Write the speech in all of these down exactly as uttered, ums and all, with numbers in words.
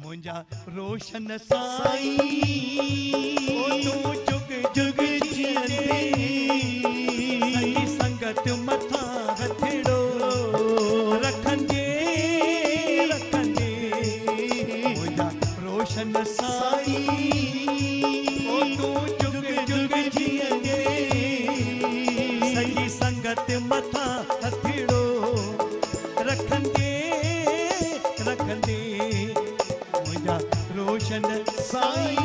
मुंजा रोशन साईं ओ तू जुग जुग जियंदे सही संगत मथा हथड़ो रखंदे रखंदे मुंजा रोशन साईं ओ तू जुग जुग जियंदे सही संगत मथा हथड़ो रखंदे रखंदे मुंजा रोशन साईं।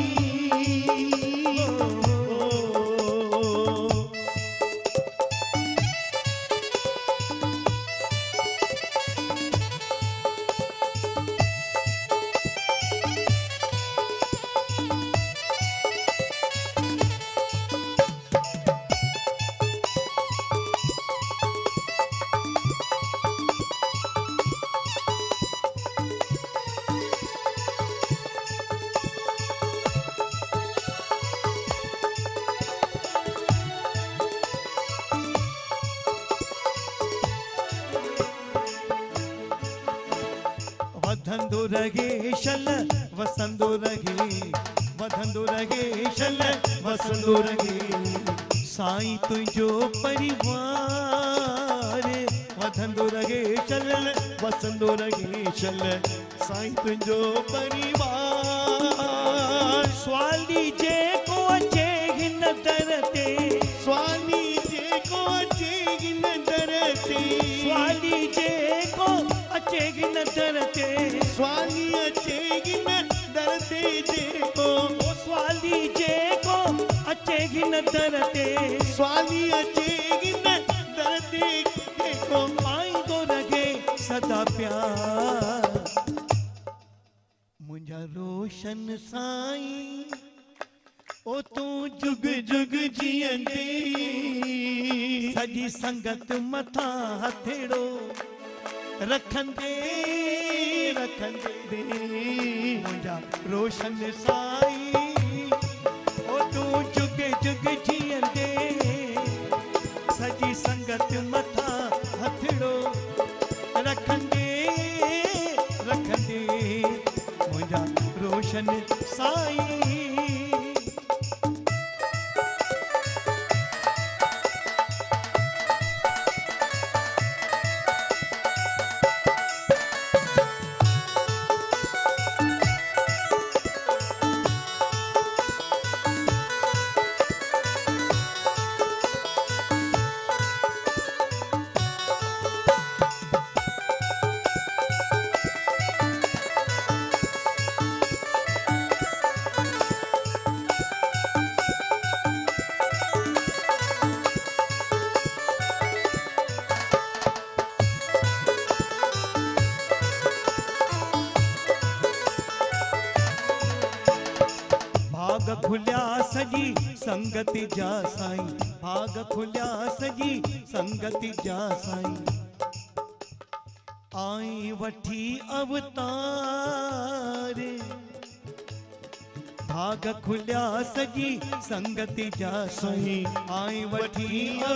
वधंदो रहे शल वसंदो रहे वधंदो रहे शल वसंदो रहे साईं तुझो परिवार वधंदो रहे शल वसंदो रहे शल साईं तुझो परिवार स्वाली जे को अचे हिन दर ते स्वाली जे को अचे हिन दर ते स्वाली जे को अचेगी न डरते स्वाली अचेगी न डरते जेको ओ स्वाली जेको अचेगी न डरते स्वाली अचेगी न डरते जेको पाईंदो रहे सदा प्यार मुंजा रोशन साईं ओ तू जुग जुग जियंदे सजी संगत मथा हथड़ो रखंदे रखंदे मुंजा रोशन साईं ओ तू जुग जुग जियंदे सजी संगत मथा हथड़ो रखंदे रखंदे मुंजा रोशन साईं। भाग खुलिया सजी संगति जा साईं भाग खुलिया सजी संगति जा साईं आई वठी अवतार भाग खुलिया सजी संगति जा साईं आई वठी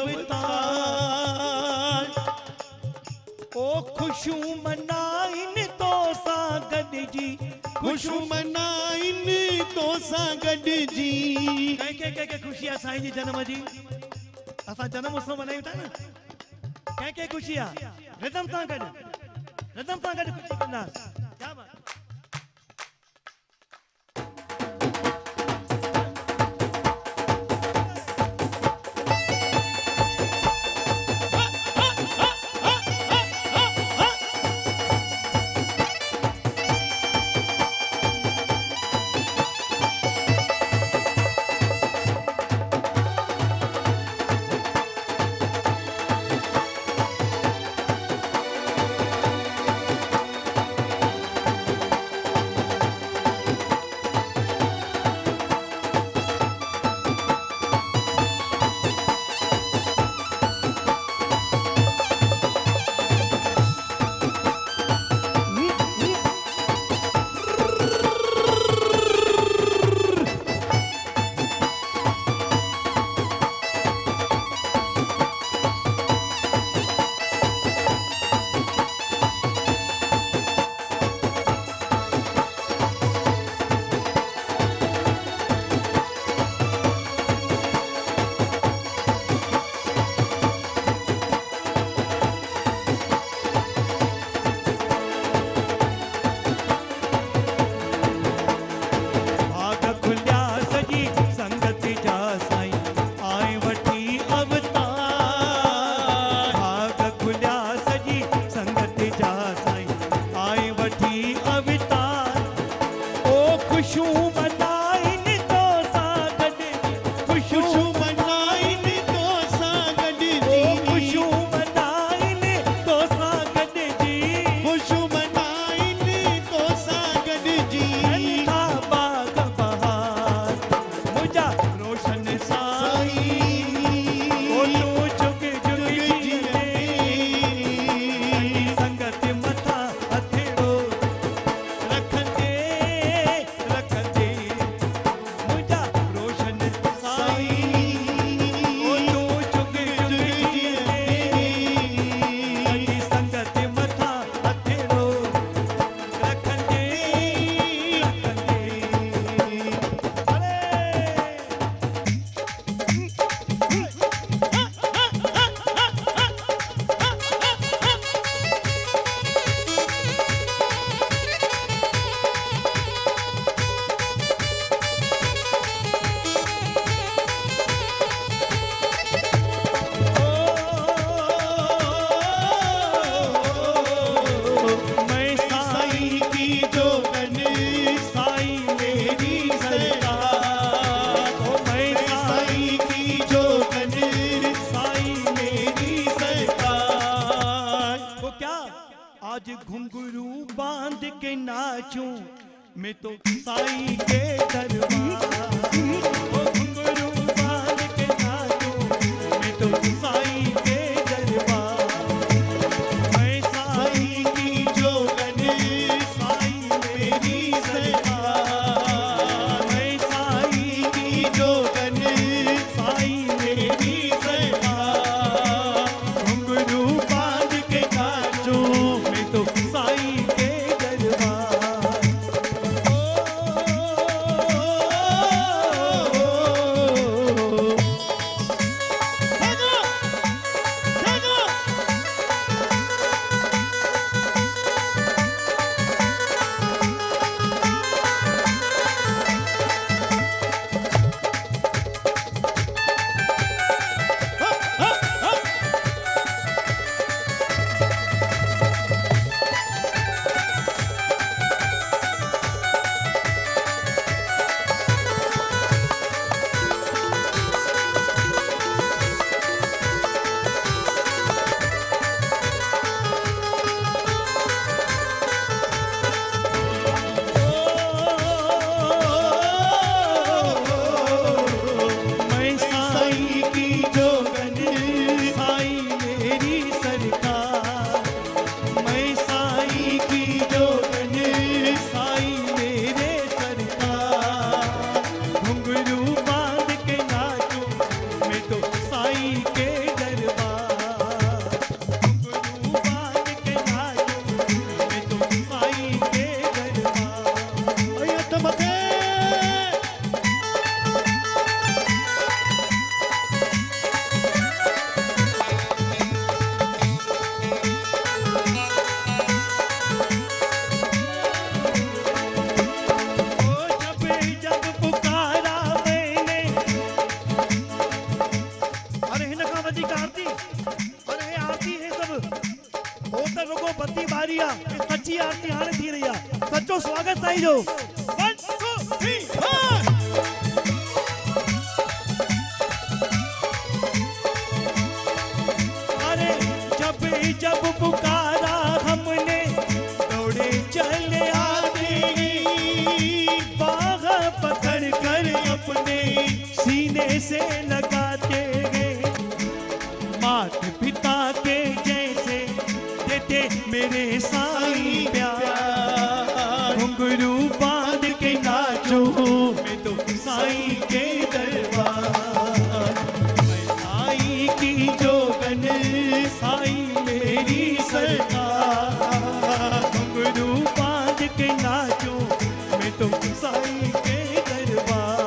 अवतार ओ खुशू मनाइन तो सा गॾजी खुशू मनाइन तो सा गॾजी कह के कह के खुशी आ साईं जी जन्म जी असा जन्म उत्सव मनायूं था न कह के खुशी आ रिदम सां गॾु रिदम सां गॾु खुशी कंदासीं क्या बात खुशू मनाइन तो सागड खुशू मनाइन तो सागड जी खुशू मनाइन तो सागड जी खुशू मनाइन तो सागड जी था बाग बहार मुझा रोशन साई ओ तू जुग जुग जिए संगत मथा हथेड़ो रखंदे रखंदे मुझा रोशन साई ओ तू जुग जुग जिए संगत मथा हथेड़ो रखंदे मैं साई की जोगन साई मेरी सरकार ओ मैं साई की जोगन साई मेरी सरकार तो क्या आज घुंघरू बांध के नाचूं मैं तो साई के दरबार ओ घुंघरू बांध के नाचूं मैं तो साई के दरबार मैं साई की जोगन साई मेरी सरकार मैं साई की जोगन साई मेरी सरकार घुंघरू बांध के नाचूं मैं तो साई के दरबार ओ, भागो, भागो। मैं साई की जोगन साई मेरी सरकार मैं साई की जोगन साई मेरे सरकार घुंघरू बांध के नाचूं मैं तो साई के दरबार घुंघरू बांध के नाचूं मैं तो साई के दरबार अय तमके ओ जब जब पुकारा मैंने अरे हिन खां वधीक आरती अरे हे आरती हे सब ओ त रुगो बत्ती बारी आ हे सच्ची आरती हाणे थी रही आ सच्चो स्वागत साईं जो वन टू थ्री फोर अरे जब जब पुकारा हमने दौड़े चले आते बाह पकड़ कर अपने सीने से लगाते गए मात पिता के जैसे देते मेरे साईं प्यार घुंघरू बांध के नाचो मैं तो साईं के दरबार मैं साईं की जोगन साई मेरी सरकार घुंघरू बांध के नाचो मैं तो साईं के दरबार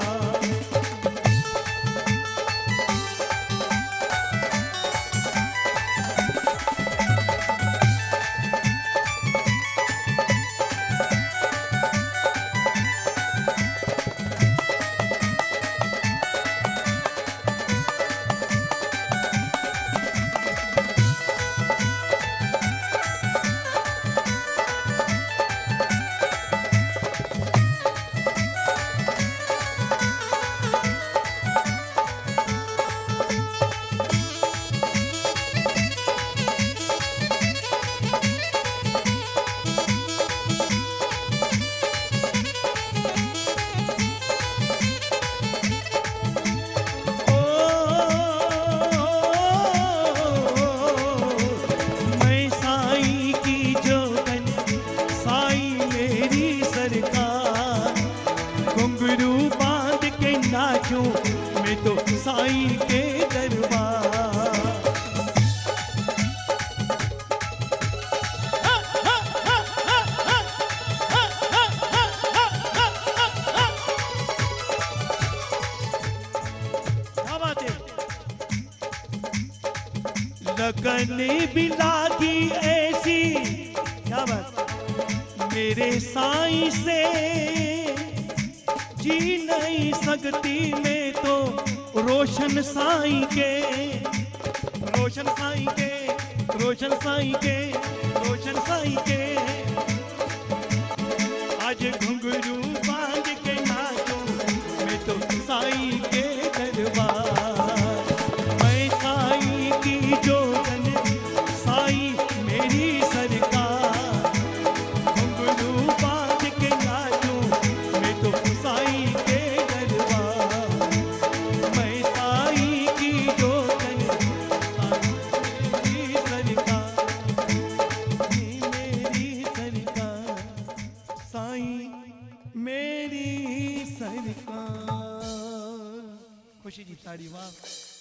साईं के दरबार। क्या बात है। लगन भी लागी ऐसी, क्या बात, मेरे साईं से जी नहीं सकती मैं तो रोशन साईं के, रोशन साईं के, रोशन साईं के, रोशन साईं के। आज घुंघरू बांध के नाचूं मैं तो साईं के दरबार। मैं साईं की जोगन, साईं मेरी सरकार। घुंघरू बांध के नाचूं मैं तो साईं के दरबार। मैं साईं की जोगन, साईं मेरी सरकार, मेरी सरकार, साईं मेरी सरकार। खुशी जी ताड़ी वाह।